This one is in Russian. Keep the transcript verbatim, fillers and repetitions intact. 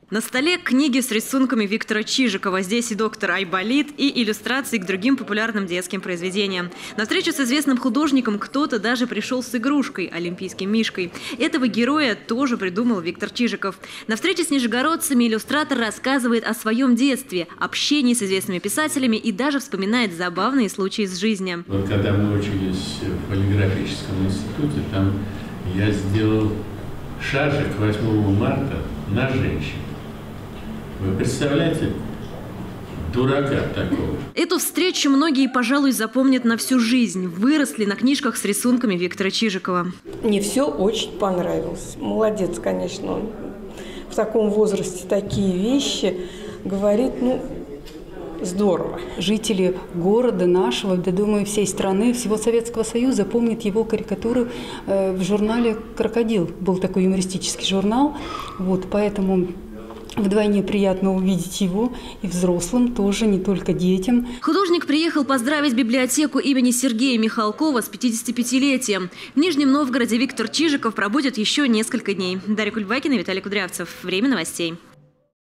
На столе книги с рисунками Виктора Чижикова. Здесь и доктор Айболит, и иллюстрации к другим популярным детским произведениям. На встречу с известным художником кто-то даже пришел с игрушкой – олимпийским мишкой. Этого героя тоже придумал Виктор Чижиков. На встрече с нижегородцами иллюстратор рассказывает о своем детстве, общении с известными писателями и даже вспоминает забавные случаи из жизни. Вот когда мы учились в полиграфическом институте, там я сделал шаржик восьмого марта на женщин. Вы представляете? Дурака такого. Эту встречу многие, пожалуй, запомнят на всю жизнь. Выросли на книжках с рисунками Виктора Чижикова. Мне все очень понравилось. Молодец, конечно. Он в таком возрасте такие вещи говорит, ну, здорово. Жители города нашего, да, думаю, всей страны, всего Советского Союза помнят его карикатуру э, в журнале «Крокодил». Был такой юмористический журнал. Вот, поэтому вдвойне приятно увидеть его и взрослым тоже, не только детям. Художник приехал поздравить библиотеку имени Сергея Михалкова с пятидесятипятилетием. В Нижнем Новгороде Виктор Чижиков пробудет еще несколько дней. Дарья Кульбакина, Виталий Кудрявцев. Время новостей.